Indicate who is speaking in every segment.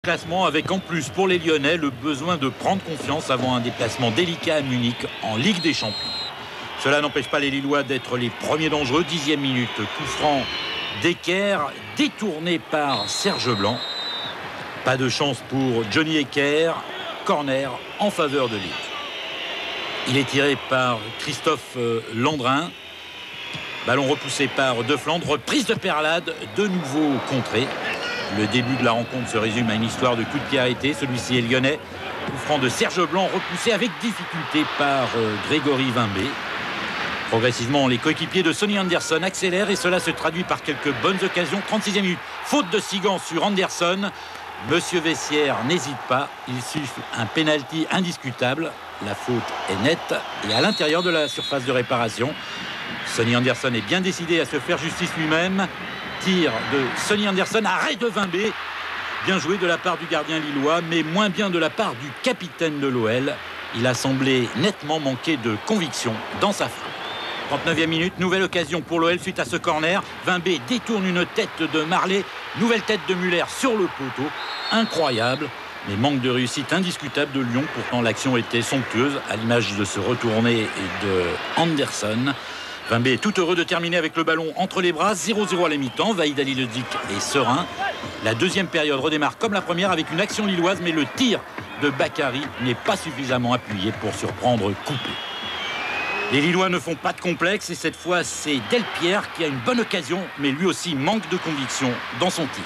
Speaker 1: Classement avec en plus pour les Lyonnais le besoin de prendre confiance avant un déplacement délicat à Munich en Ligue des Champions. Cela n'empêche pas les Lillois d'être les premiers dangereux. 10e minute, coup franc d'Ecker détourné par Serge Blanc. Pas de chance pour Johnny Ecker. Corner en faveur de Lille. Il est tiré par Christophe Landrin. Ballon repoussé par De Flandre. Reprise de Perlade, de nouveau contré. Le début de la rencontre se résume à une histoire de coup de pied arrêté. Celui-ci est lyonnais. Coup franc de Serge Blanc repoussé avec difficulté par Grégory Vimbé. Progressivement, les coéquipiers de Sonny Anderson accélèrent et cela se traduit par quelques bonnes occasions. 36e minute, faute de Sigan sur Anderson. Monsieur Vessière n'hésite pas. Il suffit un pénalty indiscutable. La faute est nette et à l'intérieur de la surface de réparation. Sonny Anderson est bien décidé à se faire justice lui-même. Tir de Sonny Anderson, arrêt de Vimbé. Bien joué de la part du gardien lillois, mais moins bien de la part du capitaine de l'OL. Il a semblé nettement manquer de conviction dans sa frappe. 39e minute, nouvelle occasion pour l'OL suite à ce corner. Vimbé détourne une tête de Marley. Nouvelle tête de Muller sur le poteau. Incroyable, mais manque de réussite indiscutable de Lyon. Pourtant, l'action était somptueuse, à l'image de ce retourné et de Anderson. Vimbé est tout heureux de terminer avec le ballon entre les bras. 0-0 à la mi-temps. Vahid Halilhodžić est serein. La deuxième période redémarre comme la première avec une action lilloise, mais le tir de Bakary n'est pas suffisamment appuyé pour surprendre Coupé. Les Lillois ne font pas de complexe et cette fois c'est Delpierre qui a une bonne occasion, mais lui aussi manque de conviction dans son tir.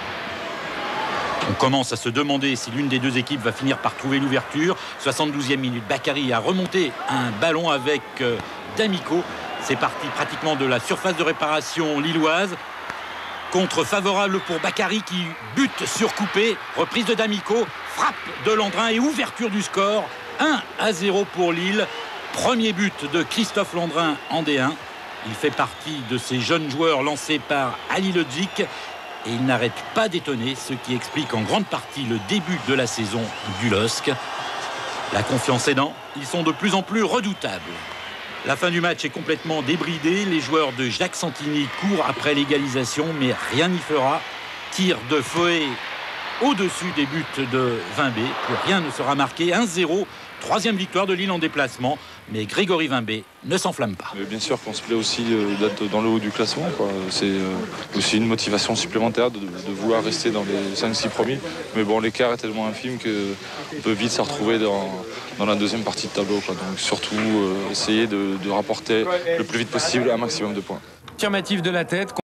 Speaker 1: On commence à se demander si l'une des deux équipes va finir par trouver l'ouverture. 72e minute, Bakary a remonté un ballon avec D'Amico. C'est parti pratiquement de la surface de réparation lilloise. Contre favorable pour Bakary qui bute sur Coupé. Reprise de D'Amico, frappe de Landrin et ouverture du score. 1-0 pour Lille. Premier but de Christophe Landrin en D1. Il fait partie de ces jeunes joueurs lancés par Halilhodžić et il n'arrête pas d'étonner, ce qui explique en grande partie le début de la saison du LOSC. La confiance aidant, ils sont de plus en plus redoutables. La fin du match est complètement débridée. Les joueurs de Jacques Santini courent après l'égalisation, mais rien n'y fera. Tir de Foé au-dessus des buts de Vimbé. Plus rien ne sera marqué. 1-0. Troisième victoire de Lille en déplacement. Mais Grégory Vimbé ne s'enflamme pas.
Speaker 2: Bien sûr qu'on se plaît aussi d'être dans le haut du classement, quoi. C'est aussi une motivation supplémentaire de vouloir rester dans les 5-6 premiers. Mais bon, l'écart est tellement infime qu'on peut vite se retrouver dans la deuxième partie de tableau, quoi. Donc surtout essayer de rapporter le plus vite possible un maximum de points.
Speaker 3: Affirmatif de la tête.